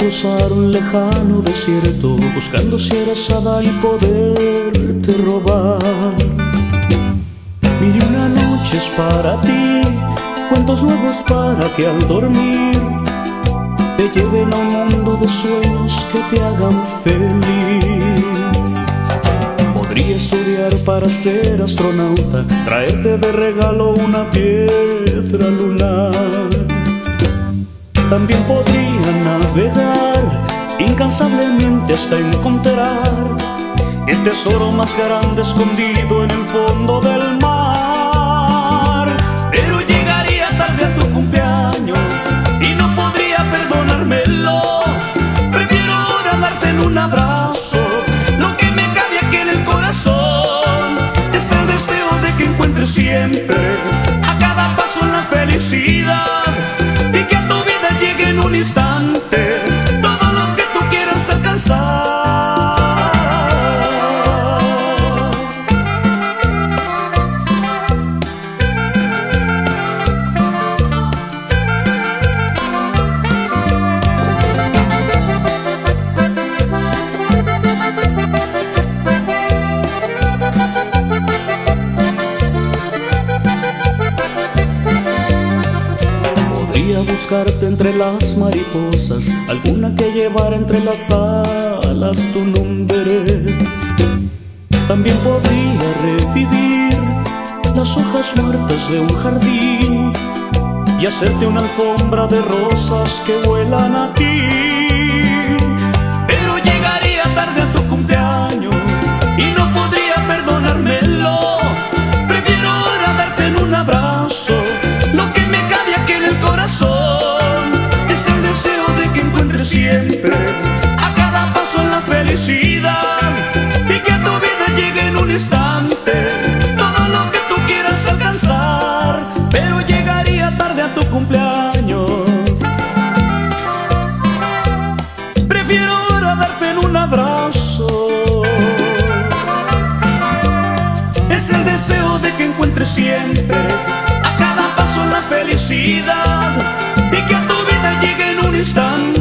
cruzar un lejano desierto, buscando sierra y poderte robar. Mil y una noches para ti, cuentos nuevos para que al dormir te lleven a un mundo de sueños que te hagan feliz. Podría estudiar para ser astronauta, traerte de regalo una piedra lunar. También podría navegar incansablemente hasta encontrar el tesoro más grande escondido en el fondo del mar. Pero llegaría tarde a tu cumpleaños y no podría perdonármelo. Prefiero ahora darte en un abrazo lo que me cabe aquí en el corazón. Es el deseo de que encuentres siempre a cada paso la felicidad, y que a tu vida llegue en un instante todo lo que tú quieras alcanzar. Buscarte entre las mariposas, alguna que llevara entre las alas tu nombre. También podría revivir las hojas muertas de un jardín y hacerte una alfombra de rosas que vuelan a ti. Pero llegaría tarde a tu cumpleaños y no podría perdonármelo. Prefiero ahora darte en un abrazo lo que me cabe aquí en el corazón. Es el deseo de que encuentres siempre a cada paso la felicidad, y que a tu vida llegue en un instante todo lo que tú quieras alcanzar. Pero llegaría tarde a tu cumpleaños. Prefiero ahora darte en un abrazo. Es el deseo de que encuentres siempre a cada paso la felicidad, y que a tu vida llegue en un instante